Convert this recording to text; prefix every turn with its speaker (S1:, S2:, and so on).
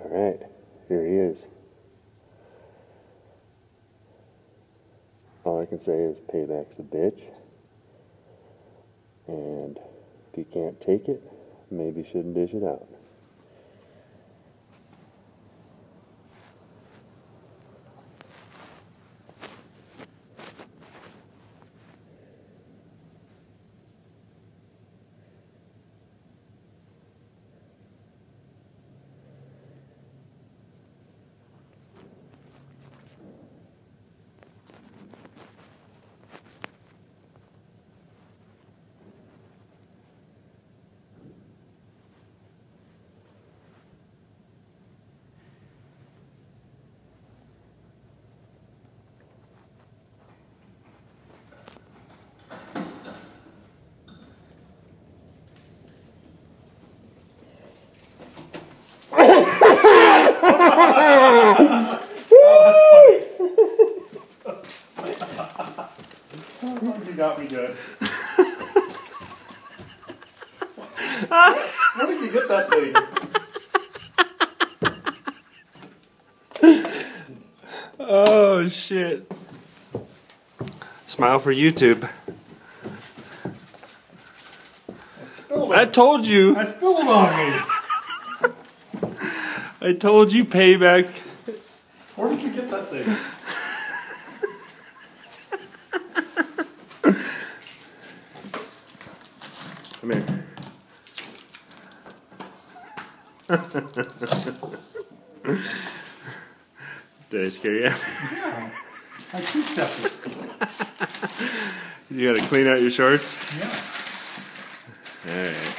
S1: Alright, here he is. All I can say is payback's a bitch. And if you can't take it, maybe you shouldn't dish it out.
S2: You got me good. Where did you get that thing?
S1: Oh shit. Smile for YouTube. I told you.
S2: I spilled it on me.
S1: I told you payback.
S2: Where did you get that thing?
S1: Come here. Did I scare you?
S2: Yeah. I two-stepped it.
S1: You gotta clean out your shorts?
S2: Yeah.
S1: Alright.